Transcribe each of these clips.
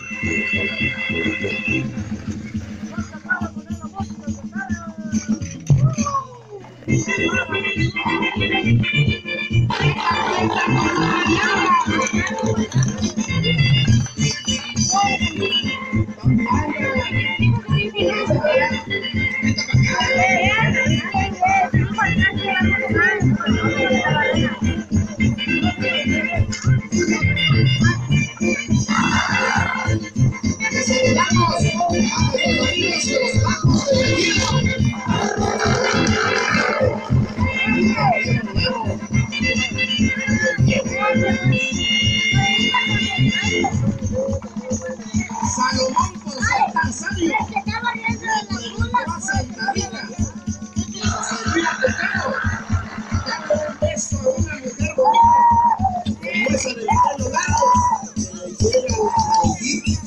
Salomón con Santa Sabio. Santa Rita. Silvia Pecado. Dale un beso a una mujer bonita. Con esa del pelo largo. Llega la maldita.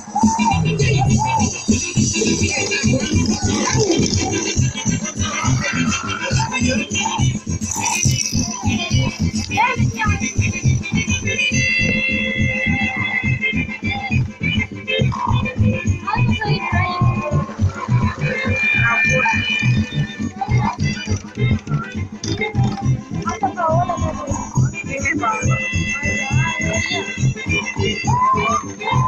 Hola,